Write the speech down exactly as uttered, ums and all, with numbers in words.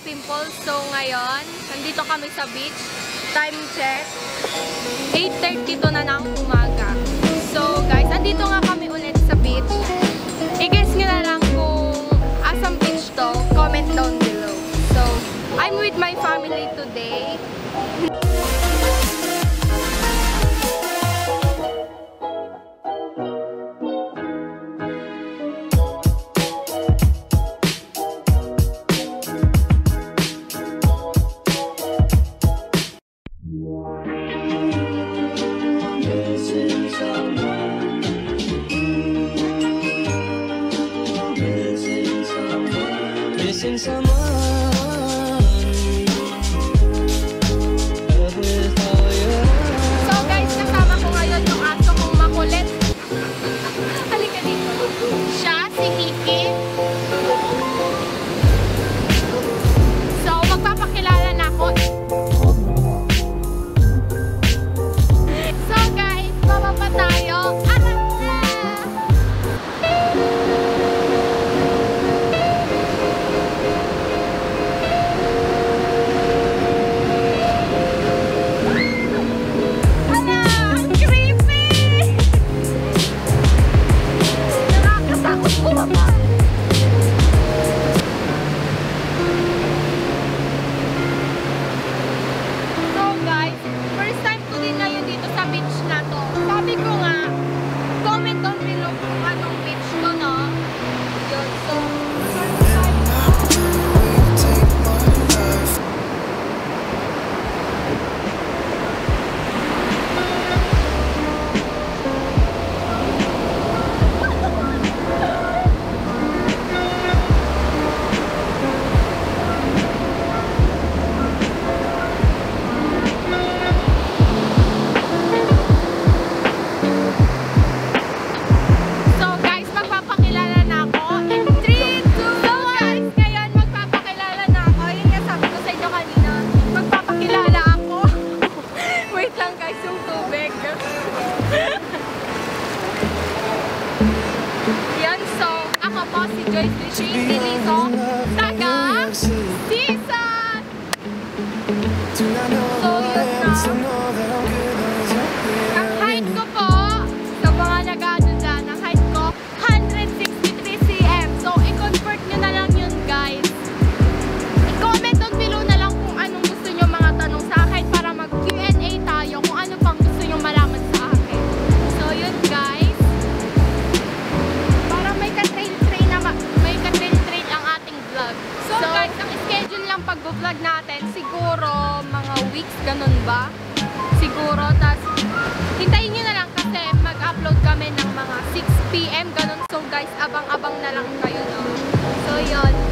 pimples. So ngayon, nandito kami sa beach. Time check, eight thirty-two na ng umaga. So guys, andito nga kami ulit sa beach. I-guess nyo na lang kung asang beach to, comment down below. So, I'm with my family today. Missing someone. Love with all your heart. So guys, kasama ko ngayon yung aso kong makulit. Halika dito. Siya, si Kiki. So, magpapakilala na ako. So guys, baba pa tayo. Alam na! Yan, so ako po si Joishlee, Delizo, taga Season! So yun na. Ang height ko po, sa mga nag-ano dyan, ang height ko, one sixty-three centimeters. So i-convert nyo na lang yun guys. I-comment down below na lang kung anong gusto nyo mga tanong sa akin para mag-Q and A tayo kung ano pang gusto nyo malaman sa akin. So yun guys. So, so guys, ang schedule lang pag-vlog natin, siguro mga weeks, ganun ba? Siguro, tas hintayin nyo na lang kasi mag-upload kami ng mga six p m ganun. So guys, abang-abang na lang kayo, no? So yun.